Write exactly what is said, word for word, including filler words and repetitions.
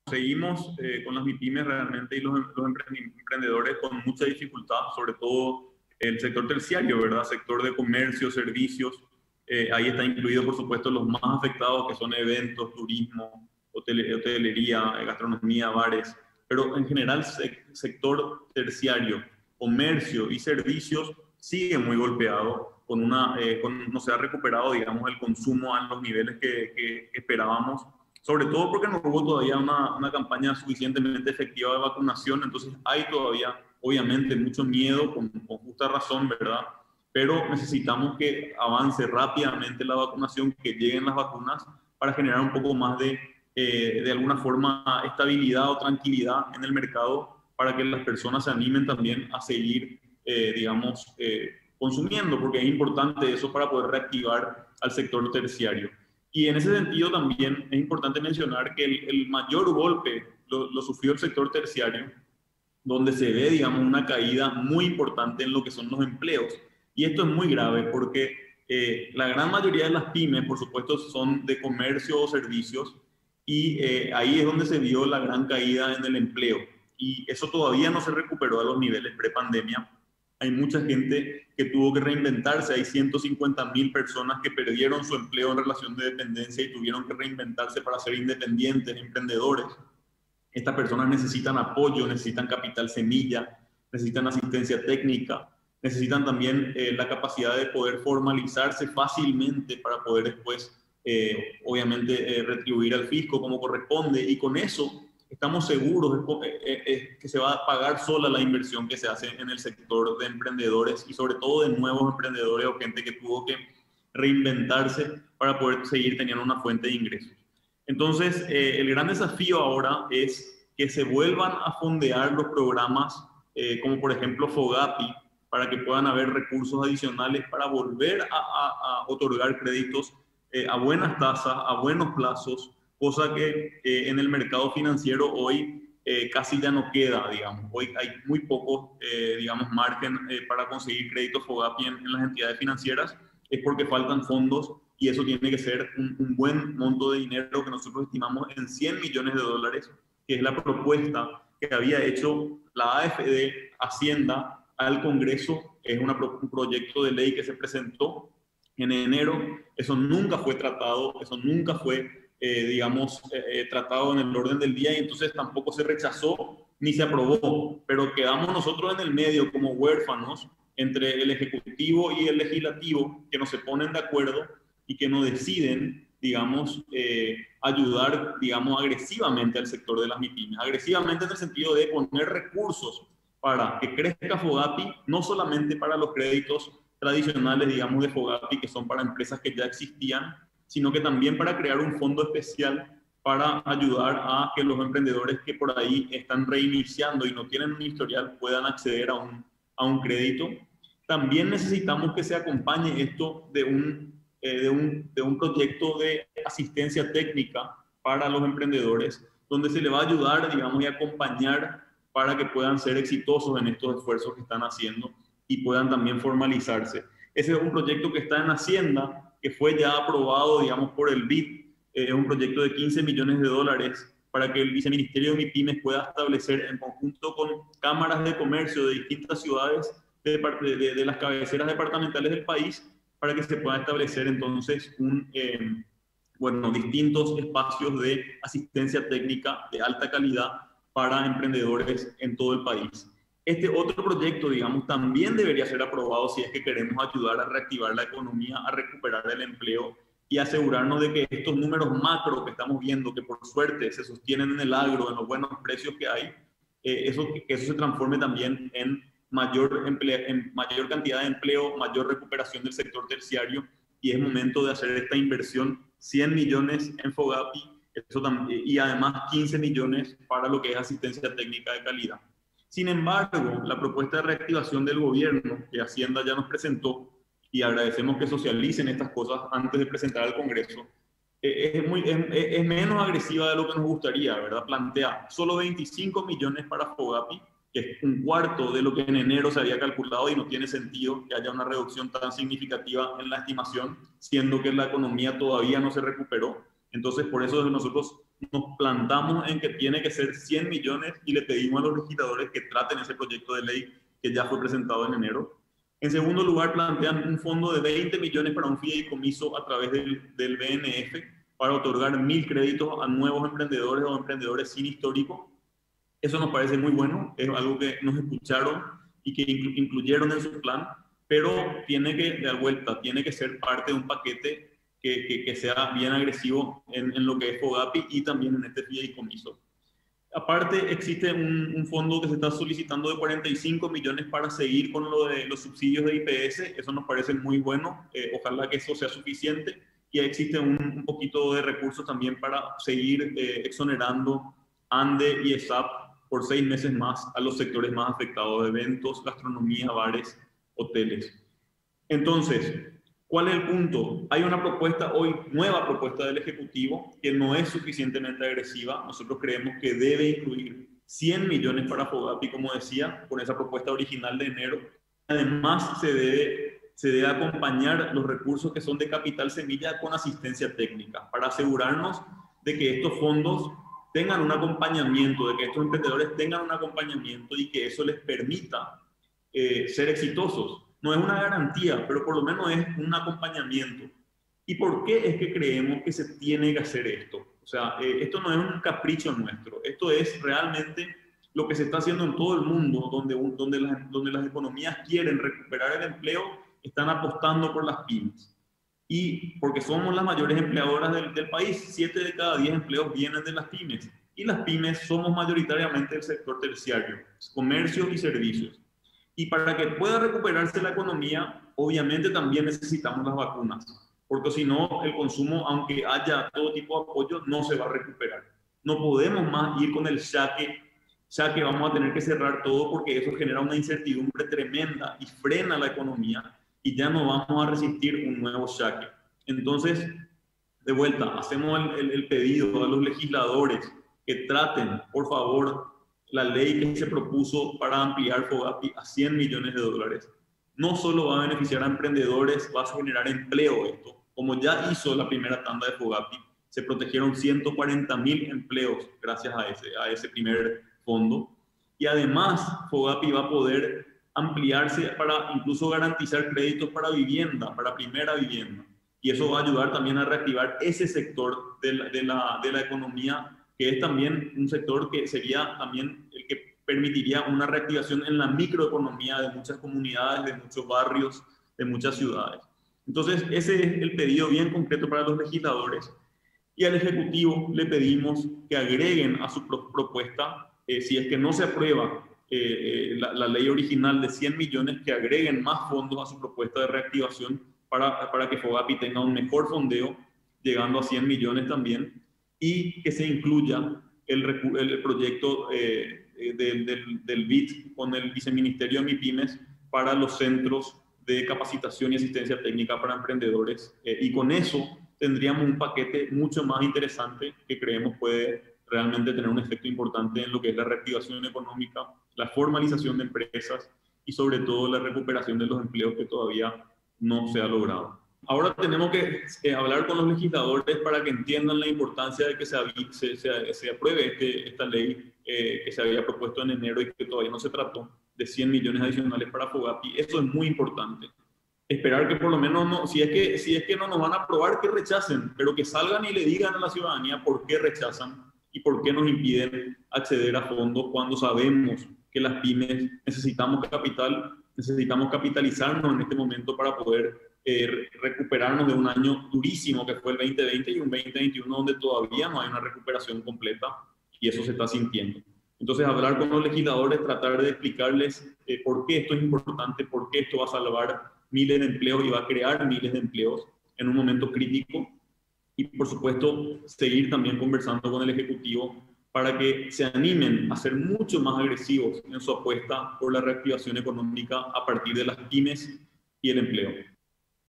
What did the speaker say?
seguimos eh, con las MIPYMES realmente y los, los emprendedores con mucha dificultad, sobre todo el sector terciario, ¿verdad? Sector de comercio, servicios. Eh, ahí está incluido, por supuesto, los más afectados, que son eventos, turismo, hotel, hotelería, gastronomía, bares. Pero en general, se, sector terciario, comercio y servicios sigue muy golpeado, con una, eh, con, no se ha recuperado, digamos, el consumo a los niveles que, que, que esperábamos, sobre todo porque no hubo todavía una, una campaña suficientemente efectiva de vacunación. Entonces hay todavía, obviamente, mucho miedo, con, con justa razón, ¿verdad? Pero necesitamos que avance rápidamente la vacunación, que lleguen las vacunas para generar un poco más de, eh, de alguna forma, estabilidad o tranquilidad en el mercado, para que las personas se animen también a seguir, eh, digamos, eh, consumiendo, porque es importante eso para poder reactivar al sector terciario. Y en ese sentido también es importante mencionar que el, el mayor golpe lo, lo sufrió el sector terciario, donde se ve, digamos, una caída muy importante en lo que son los empleos. Y esto es muy grave porque eh, la gran mayoría de las pymes, por supuesto, son de comercio o servicios, y eh, ahí es donde se vio la gran caída en el empleo. Y eso todavía no se recuperó a los niveles prepandemia. Hay mucha gente que tuvo que reinventarse. Hay ciento cincuenta mil personas que perdieron su empleo en relación de dependencia y tuvieron que reinventarse para ser independientes, emprendedores. Estas personas necesitan apoyo, necesitan capital semilla, necesitan asistencia técnica, necesitan también eh, la capacidad de poder formalizarse fácilmente para poder después, eh, obviamente, eh, retribuir al fisco como corresponde. Y con eso estamos seguros eh, eh, que se va a pagar sola la inversión que se hace en el sector de emprendedores, y sobre todo de nuevos emprendedores o gente que tuvo que reinventarse para poder seguir teniendo una fuente de ingresos. Entonces, eh, el gran desafío ahora es que se vuelvan a fondear los programas, eh, como por ejemplo FOGAPI, para que puedan haber recursos adicionales para volver a, a, a otorgar créditos eh, a buenas tasas, a buenos plazos, cosa que eh, en el mercado financiero hoy eh, casi ya no queda, digamos. Hoy hay muy poco, eh, digamos, margen eh, para conseguir créditos FOGAPI en, en las entidades financieras. Es porque faltan fondos, y eso tiene que ser un, un buen monto de dinero que nosotros estimamos en cien millones de dólares, que es la propuesta que había hecho la A F D, Hacienda, al Congreso. Es una, un proyecto de ley que se presentó en enero. Eso nunca fue tratado, eso nunca fue, eh, digamos, eh, tratado en el orden del día, y entonces tampoco se rechazó ni se aprobó, pero quedamos nosotros en el medio como huérfanos entre el Ejecutivo y el Legislativo, que no se ponen de acuerdo y que no deciden, digamos, eh, ayudar, digamos, agresivamente al sector de las MIPYMES. Agresivamente en el sentido de poner recursos para que crezca FOGAPI, no solamente para los créditos tradicionales, digamos, de FOGAPI, que son para empresas que ya existían, sino que también para crear un fondo especial para ayudar a que los emprendedores que por ahí están reiniciando y no tienen un historial puedan acceder a un a un crédito. También necesitamos que se acompañe esto de un, eh, de un, de un proyecto de asistencia técnica para los emprendedores, donde se les va a ayudar, digamos, y acompañar para que puedan ser exitosos en estos esfuerzos que están haciendo y puedan también formalizarse. Ese es un proyecto que está en Hacienda, que fue ya aprobado, digamos, por el B I D. Es eh, un proyecto de quince millones de dólares para que el Viceministerio de MIPYMES pueda establecer, en conjunto con cámaras de comercio de distintas ciudades de, de, de, de las cabeceras departamentales del país, para que se pueda establecer entonces un, eh, bueno, distintos espacios de asistencia técnica de alta calidad para emprendedores en todo el país. Este otro proyecto, digamos, también debería ser aprobado si es que queremos ayudar a reactivar la economía, a recuperar el empleo y asegurarnos de que estos números macro que estamos viendo, que por suerte se sostienen en el agro, en los buenos precios que hay, eh, eso, que eso se transforme también en mayor, empleo, en mayor cantidad de empleo, mayor recuperación del sector terciario, y es momento de hacer esta inversión, cien millones en FOGAPI, eso también, y además quince millones para lo que es asistencia técnica de calidad. Sin embargo, la propuesta de reactivación del gobierno que Hacienda ya nos presentó, y agradecemos que socialicen estas cosas antes de presentar al Congreso, eh, es, muy, es, es menos agresiva de lo que nos gustaría, ¿verdad? Plantea solo veinticinco millones para FOGAPI, que es un cuarto de lo que en enero se había calculado, y no tiene sentido que haya una reducción tan significativa en la estimación, siendo que la economía todavía no se recuperó. Entonces, por eso nosotros nos plantamos en que tiene que ser cien millones y le pedimos a los legisladores que traten ese proyecto de ley que ya fue presentado en enero. En segundo lugar, plantean un fondo de veinte millones para un fideicomiso a través del, del B N F para otorgar mil créditos a nuevos emprendedores o emprendedores sin histórico. Eso nos parece muy bueno, es algo que nos escucharon y que incluyeron en su plan, pero tiene que dar vuelta, tiene que ser parte de un paquete que, que, que sea bien agresivo en, en lo que es FOGAPI y también en este fideicomiso. Aparte, existe un, un fondo que se está solicitando de cuarenta y cinco millones para seguir con lo de los subsidios de I P S. Eso nos parece muy bueno. Eh, ojalá que eso sea suficiente. Y existe un, un poquito de recursos también para seguir eh, exonerando ANDE y ESAP por seis meses más a los sectores más afectados de eventos, gastronomía, bares, hoteles. Entonces, ¿cuál es el punto? Hay una propuesta hoy, nueva propuesta del Ejecutivo, que no es suficientemente agresiva. Nosotros creemos que debe incluir cien millones para FOGAPI, como decía, con esa propuesta original de enero. Además, se debe, se debe acompañar los recursos que son de capital semilla con asistencia técnica, para asegurarnos de que estos fondos tengan un acompañamiento, de que estos emprendedores tengan un acompañamiento y que eso les permita eh, ser exitosos. No es una garantía, pero por lo menos es un acompañamiento. ¿Y por qué es que creemos que se tiene que hacer esto? O sea, eh, esto no es un capricho nuestro, esto es realmente lo que se está haciendo en todo el mundo, donde, donde, las, donde las economías quieren recuperar el empleo, están apostando por las pymes. Y porque somos las mayores empleadoras del, del país, siete de cada diez empleos vienen de las pymes. Y las pymes somos mayoritariamente el sector terciario, comercio y servicios. Y para que pueda recuperarse la economía, obviamente también necesitamos las vacunas, porque si no, el consumo, aunque haya todo tipo de apoyo, no se va a recuperar. No podemos más ir con el saque, ya que vamos a tener que cerrar todo porque eso genera una incertidumbre tremenda y frena la economía y ya no vamos a resistir un nuevo saque. Entonces, de vuelta, hacemos el, el, el pedido a los legisladores que traten, por favor, la ley que se propuso para ampliar FOGAPI a cien millones de dólares. No solo va a beneficiar a emprendedores, va a generar empleo esto. Como ya hizo la primera tanda de FOGAPI, se protegieron ciento cuarenta mil empleos gracias a ese, a ese primer fondo. Y además, FOGAPI va a poder ampliarse para incluso garantizar créditos para vivienda, para primera vivienda. Y eso va a ayudar también a reactivar ese sector de la, de la, de la economía, que es también un sector que sería también el que permitiría una reactivación en la microeconomía de muchas comunidades, de muchos barrios, de muchas ciudades. Entonces, ese es el pedido bien concreto para los legisladores. Y al Ejecutivo le pedimos que agreguen a su pro propuesta, eh, si es que no se aprueba eh, eh, la, la ley original de cien millones, que agreguen más fondos a su propuesta de reactivación para, para que FOGAPI tenga un mejor fondeo, llegando a cien millones también, y que se incluya el, el proyecto eh, del, del, del B I D con el Viceministerio de MIPYMES para los centros de capacitación y asistencia técnica para emprendedores. Eh, y con eso tendríamos un paquete mucho más interesante que creemos puede realmente tener un efecto importante en lo que es la reactivación económica, la formalización de empresas y sobre todo la recuperación de los empleos que todavía no se ha logrado. Ahora tenemos que eh, hablar con los legisladores para que entiendan la importancia de que se, se, se, se apruebe este, esta ley eh, que se había propuesto en enero y que todavía no se trató, de cien millones adicionales para FOGAPI. Eso es muy importante. Esperar que por lo menos, no, si, es que, si es que no nos van a aprobar, que rechacen, pero que salgan y le digan a la ciudadanía por qué rechazan y por qué nos impiden acceder a fondos cuando sabemos que las pymes necesitamos capital, necesitamos capitalizarnos en este momento para poder eh, recuperarnos de un año durísimo que fue el veinte veinte y un veinte veintiuno donde todavía no hay una recuperación completa y eso se está sintiendo. Entonces, hablar con los legisladores, tratar de explicarles eh, por qué esto es importante, por qué esto va a salvar miles de empleos y va a crear miles de empleos en un momento crítico. Y, por supuesto, seguir también conversando con el Ejecutivo para que se animen a ser mucho más agresivos en su apuesta por la reactivación económica a partir de las pymes y el empleo.